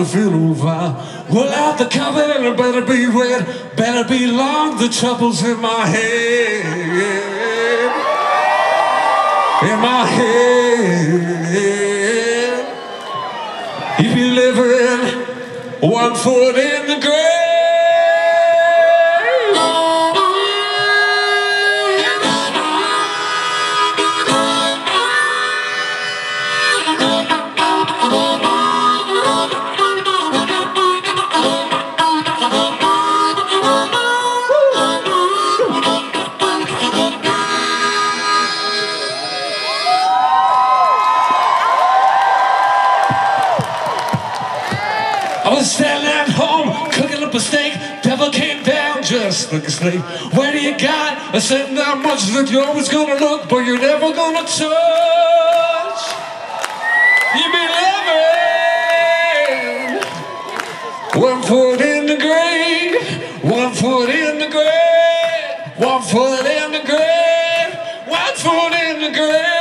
to feeling fine. Well, out the cover and it better be red, better be long. The trouble's in my head, in my head. If you live in 1 foot in the grave. I was standing at home, cooking up a steak. Devil came down just like a snake. What do you got? I said, not much that you're always gonna look, but you're never gonna touch. You be living 1 foot in the grave, 1 foot in the grave, 1 foot in the grave, 1 foot in the grave.